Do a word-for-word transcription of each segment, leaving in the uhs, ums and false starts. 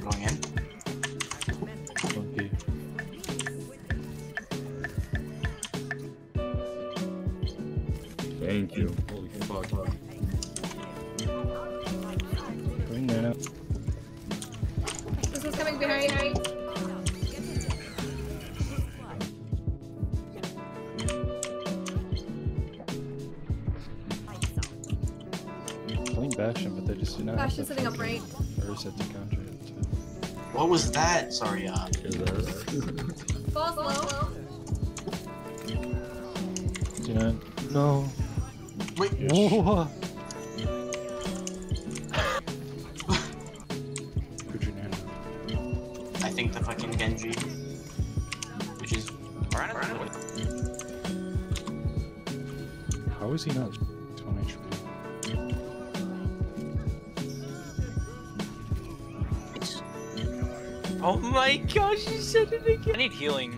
going in. Okay. Thank you. Holy fuck. Bring that up. This is coming behind. Clean Bastion, but they just do not. Bastion's sitting up right. Or set to counter it. What was that? Sorry, uh. Falls low. fifty-nine. No. Wait. Whoa. Who'd you name? I think the fucking Genji. Which is. How is he not one H P? Oh my gosh, you said it again. I need healing.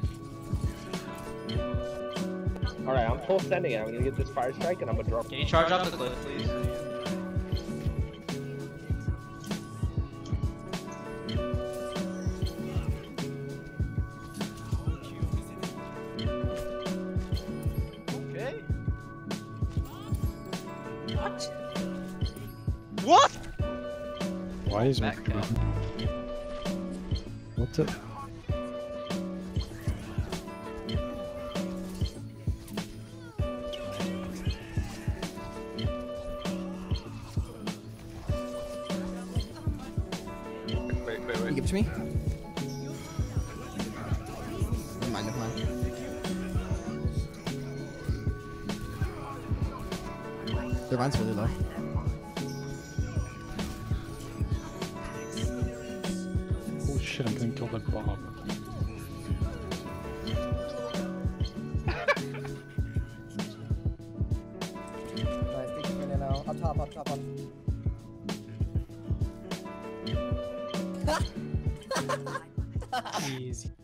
Alright, I'm full sending it. I'm gonna get this fire strike and I'm gonna drop. Can you charge off the cliff, please? Okay. What? What? Why is my Back up. What's it? Wait, wait, Can you wait. give it to me? Never mind, never mind. Their mine's really low. Holy shit, I'm getting killed by Bob. Alright, big minute now. Up top, up top, up. Easy.